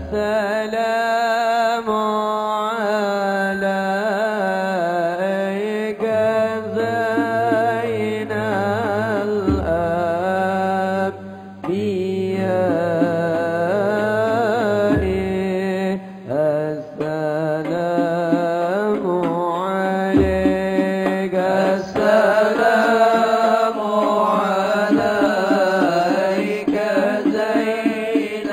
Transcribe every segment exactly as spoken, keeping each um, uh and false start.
السلام عليك زين الأنبياء السلام عليك السلام عليك زين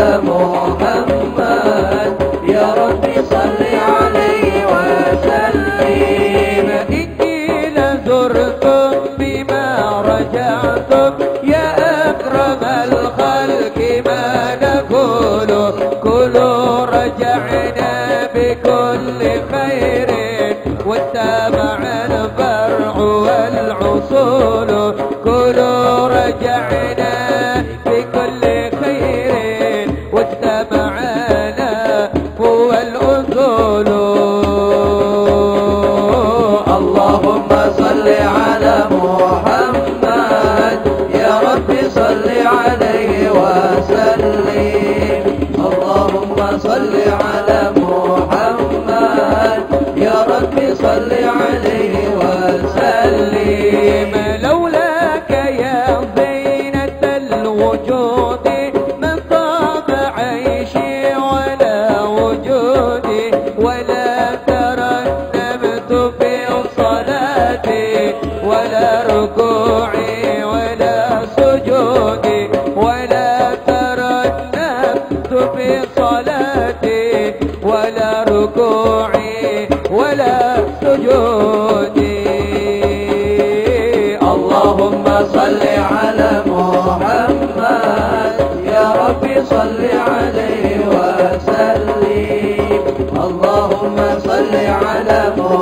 على محمد يا ربي صل عليه وسلم. إني لزرتم بما رجعتم يا أكرم الخلق ما نقول كلوا رجعنا بكل خير واتبع الفرع والعصول كلوا رجعنا بكل خير واتبعنا هو الأصول. اللهم صل على محمد يا ربي صل عليه وسلم. اللهم صل على محمد يا ربي صل عليه وسلم. لولاك يا زينة الوجود من طاب عيشي ولا وجودي ولا ترنمت في صلاتي ولا ركوعي ولا سجودي ولا ترنمت في صلاتي ولا ركوعي ولا سجودي. اللهم صل على محمد يا ربي صل عليه وسلم. اللهم صل على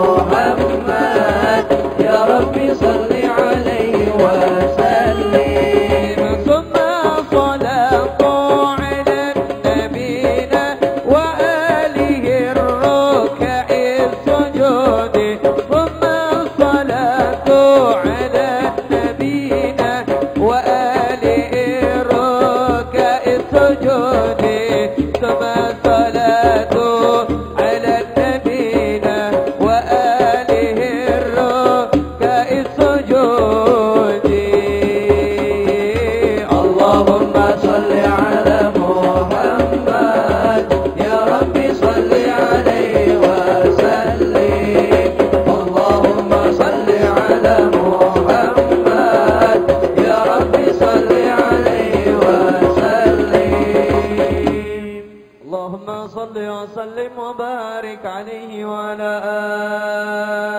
محمد يا ربي صل عليه وسلم. ثم صلاة على نبينا وآله الركع السجود ثم صلاة على نبينا وآله الركع السجود ثم صلاة على نبينا وآله الركع السجود. اللهم صل على محمد يا ربي صل عليه وسلم. اللهم صل على محمد يا ربي صل عليه وسلم. اللهم صل وسلم وبارك عليه وعلى آله